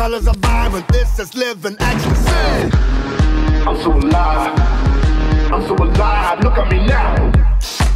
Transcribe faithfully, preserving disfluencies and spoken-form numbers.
colors are vibrant, this is living ecstasy. I'm so alive, I'm so alive, look at me now.